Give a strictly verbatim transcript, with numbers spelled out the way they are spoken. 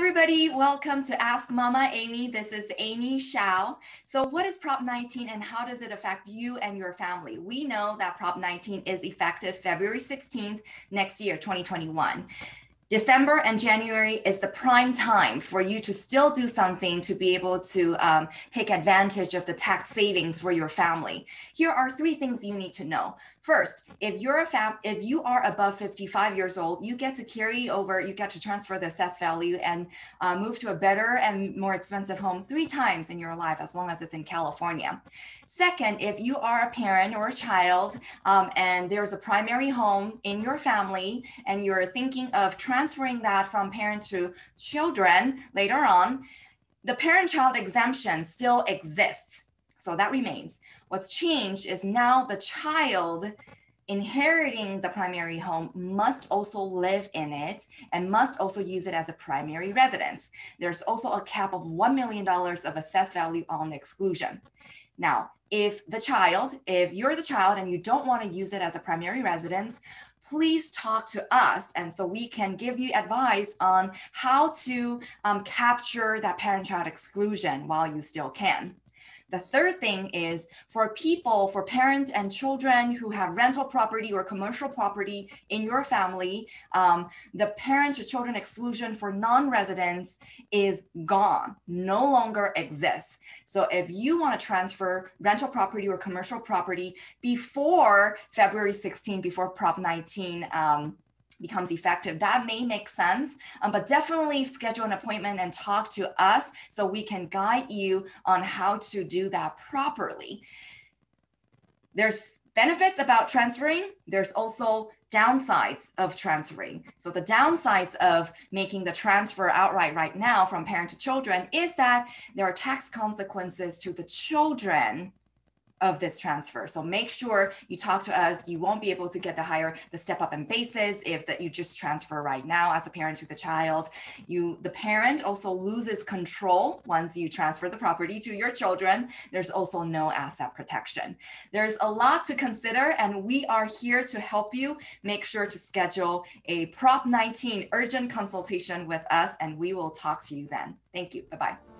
everybody, welcome to Ask Mama Amy. This is Amy Hsiao. So what is Prop nineteen and how does it affect you and your family? We know that Prop nineteen is effective February sixteenth next year, twenty twenty-one. December and January is the prime time for you to still do something to be able to um, take advantage of the tax savings for your family. Here are three things you need to know. First, if you're a fam if you are above fifty-five years old, you get to carry over, you get to transfer the assessed value and uh, move to a better and more expensive home three times in your life, as long as it's in California. Second, if you are a parent or a child um, and there's a primary home in your family and you're thinking of transferring that from parent to children later on, the parent-child exemption still exists. So that remains. What's changed is now the child inheriting the primary home must also live in it and must also use it as a primary residence. There's also a cap of one million dollars of assessed value on the exclusion. Now, if the child, if you're the child and you don't want to use it as a primary residence, please talk to us. And so we can give you advice on how to um, capture that parent-child exclusion while you still can. The third thing is for people, for parents and children who have rental property or commercial property in your family, um, the parent to children exclusion for non-residents is gone, no longer exists. So if you want to transfer rental property or commercial property before February sixteenth, before Prop nineteen, um, becomes effective, that may make sense, um, but definitely schedule an appointment and talk to us so we can guide you on how to do that properly. There's benefits about transferring. There's also downsides of transferring. So the downsides of making the transfer outright right now from parent to children is that there are tax consequences to the children of this transfer. So make sure you talk to us. You won't be able to get the higher, the step up in basis if that you just transfer right now as a parent to the child. You, the parent also loses control once you transfer the property to your children. There's also no asset protection. There's a lot to consider and we are here to help you. Make sure to schedule a Prop nineteen urgent consultation with us and we will talk to you then. Thank you. Bye-bye.